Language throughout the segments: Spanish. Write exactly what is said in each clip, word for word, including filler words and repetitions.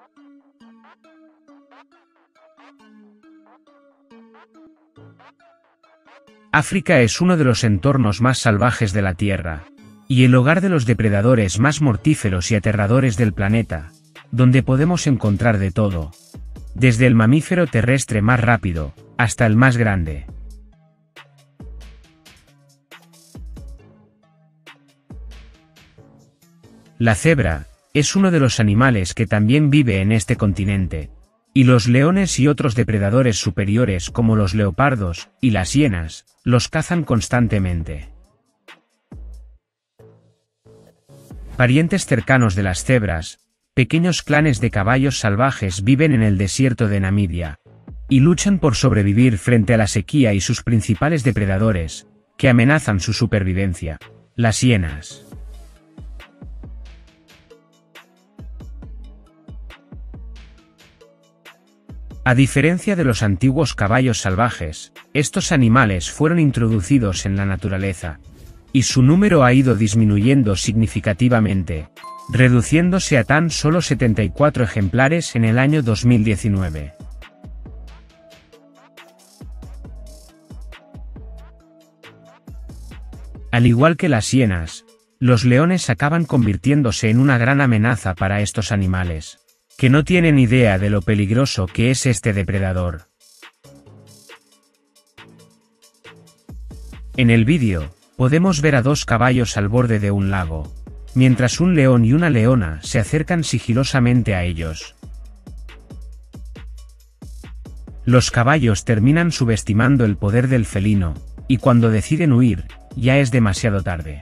África es uno de los entornos más salvajes de la Tierra, y el hogar de los depredadores más mortíferos y aterradores del planeta, donde podemos encontrar de todo, desde el mamífero terrestre más rápido, hasta el más grande. La cebra es uno de los animales que también vive en este continente, y los leones y otros depredadores superiores como los leopardos y las hienas los cazan constantemente. Parientes cercanos de las cebras, pequeños clanes de caballos salvajes viven en el desierto de Namibia, y luchan por sobrevivir frente a la sequía y sus principales depredadores, que amenazan su supervivencia, las hienas. A diferencia de los antiguos caballos salvajes, estos animales fueron introducidos en la naturaleza, y su número ha ido disminuyendo significativamente, reduciéndose a tan solo setenta y cuatro ejemplares en el año dos mil diecinueve. Al igual que las hienas, los leones acaban convirtiéndose en una gran amenaza para estos animales, que no tienen idea de lo peligroso que es este depredador. En el vídeo, podemos ver a dos caballos al borde de un lago, mientras un león y una leona se acercan sigilosamente a ellos. Los caballos terminan subestimando el poder del felino, y cuando deciden huir, ya es demasiado tarde.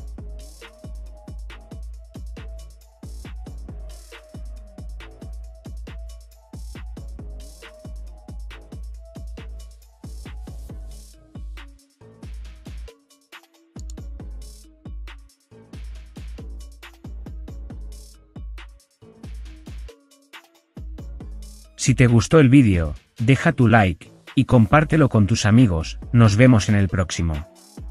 Si te gustó el vídeo, deja tu like, y compártelo con tus amigos. Nos vemos en el próximo.